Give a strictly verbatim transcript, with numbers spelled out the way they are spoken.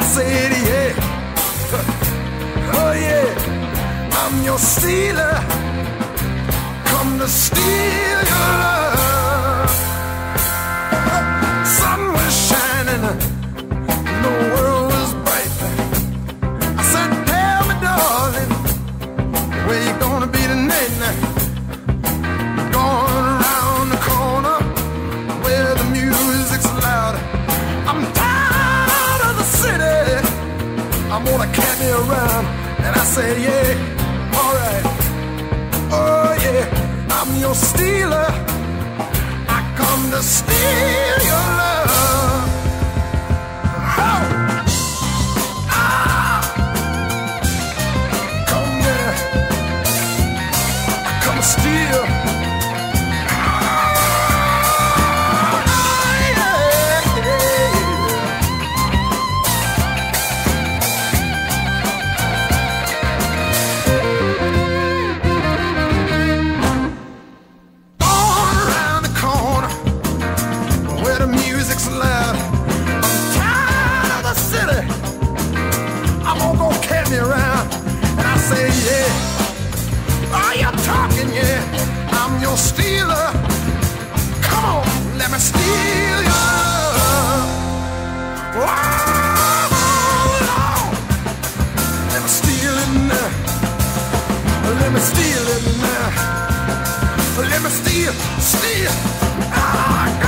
said, yeah, oh yeah, I'm your stealer, come to steal your love. Sun was shining, the world was bright. I said, tell me, darling, where you gonna be tonight? Going around the corner where the music's loud. I'm tired of the city, I'm gonna carry me around. And I said, yeah, alright, oh yeah, I'm your stealer, I come to steal your love. Oh. Ah. Come here, I come to steal. Me around, and I say, yeah, are you talking? Yeah, I'm your stealer. Come on, let me steal your love. Oh, Lord. Let me steal it now. Let me steal it now. Let me steal, steal. Ah.